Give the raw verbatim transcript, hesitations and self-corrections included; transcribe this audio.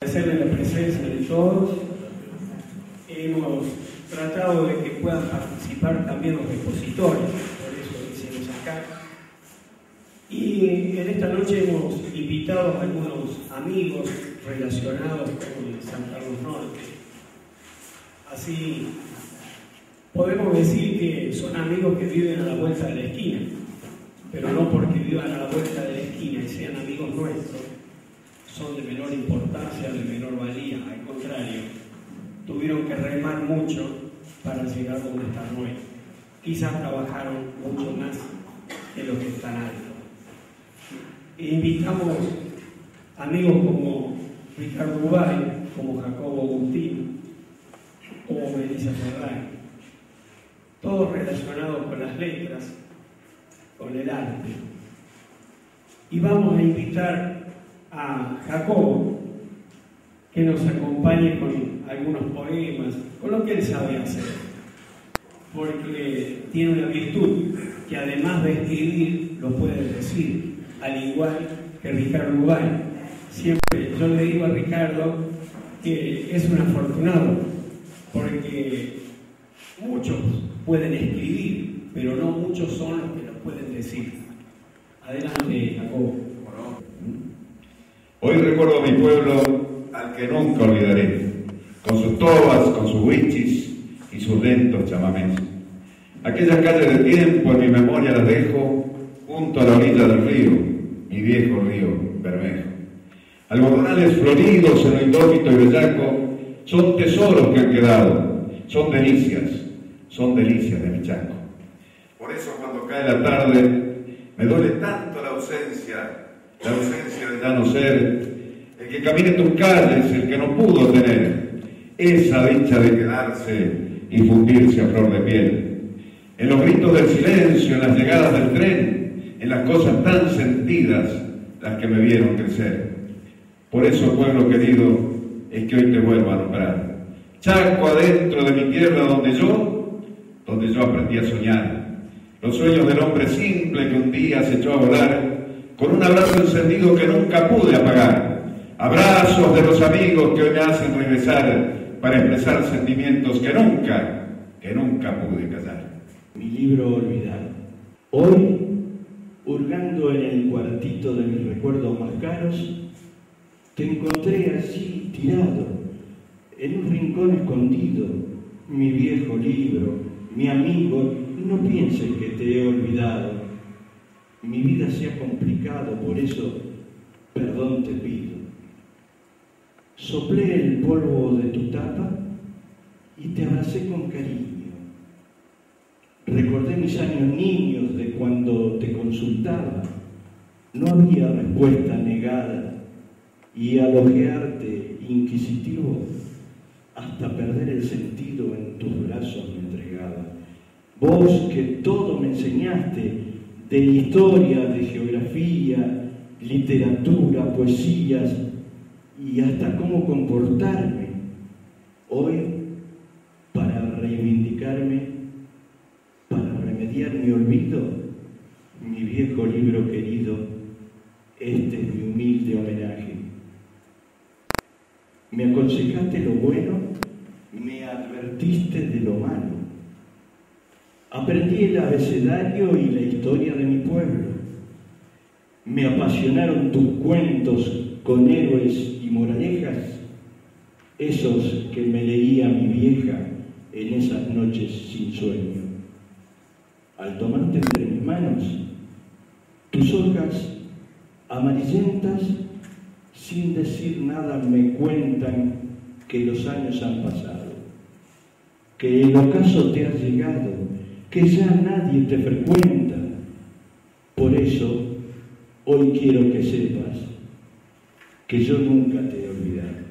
Agradecerle la presencia de todos. Hemos tratado de que puedan participar también los expositores, por eso lo hicimos acá. Y en esta noche hemos invitado a algunos amigos relacionados con San Carlos Norte. Así podemos decir que son amigos que viven a la vuelta de la esquina, pero no porque vivan a la vuelta de la esquina y sean amigos nuestros, son de menor importancia, de menor valía. Al contrario, tuvieron que remar mucho para llegar donde están hoy. Quizás trabajaron mucho más que los que están altos. E invitamos amigos como Ricardo Ubay, como Jacobo Agustín, como Melissa Ferrari, todos relacionados con las letras, con el arte. Y vamos a invitar a Jacobo que nos acompañe con algunos poemas, con lo que él sabe hacer, porque tiene una virtud que además de escribir lo puede decir, al igual que Ricardo Ubay. Siempre yo le digo a Ricardo que es un afortunado, porque muchos pueden escribir, pero no muchos son los que lo pueden decir. Adelante, Jacobo. Hoy recuerdo a mi pueblo al que nunca olvidaré, con sus tobas, con sus huichis y sus lentos chamamés. Aquellas calles de tiempo en mi memoria las dejo junto a la orilla del río, mi viejo río Bermejo. Algodonales floridos en lo indómito y bellaco son tesoros que han quedado, son delicias, son delicias de mi Chaco. Por eso cuando cae la tarde me duele tanto la ausencia, la ausencia de ya no ser, el que camine tus calles, el que no pudo tener esa dicha de quedarse y fundirse a flor de piel. En los gritos del silencio, en las llegadas del tren, en las cosas tan sentidas, las que me vieron crecer. Por eso, pueblo querido, es que hoy te vuelvo a nombrar. Chaco adentro de mi tierra donde yo, donde yo aprendí a soñar. Los sueños del hombre simple que un día se echó a volar, con un abrazo encendido que nunca pude apagar. Abrazos de los amigos que hoy me hacen regresar para expresar sentimientos que nunca, que nunca pude callar. Mi libro olvidado. Hoy, hurgando en el cuartito de mis recuerdos más caros, te encontré así tirado, en un rincón escondido, mi viejo libro, mi amigo. No pienses que te he olvidado. Mi vida se ha complicado, por eso perdón te pido. Soplé el polvo de tu tapa y te abracé con cariño. Recordé mis años niños de cuando te consultaba. No había respuesta negada y al ojearte inquisitivo, hasta perder el sentido en tus brazos me entregaba. Vos que todo me enseñaste, de historia, de geografía, literatura, poesías y hasta cómo comportarme. Hoy, para reivindicarme, para remediar mi olvido, mi viejo libro querido, este es mi humilde homenaje. Me aconsejaste lo bueno, me advertiste de lo malo. Aprendí el abecedario y la historia de mi pueblo. Me apasionaron tus cuentos con héroes y moralejas, esos que me leía mi vieja en esas noches sin sueño. Al tomarte entre mis manos, tus hojas amarillentas, sin decir nada, me cuentan que los años han pasado, que el ocaso te ha llegado, que ya nadie te frecuenta. Por eso, hoy quiero que sepas que yo nunca te he olvidado.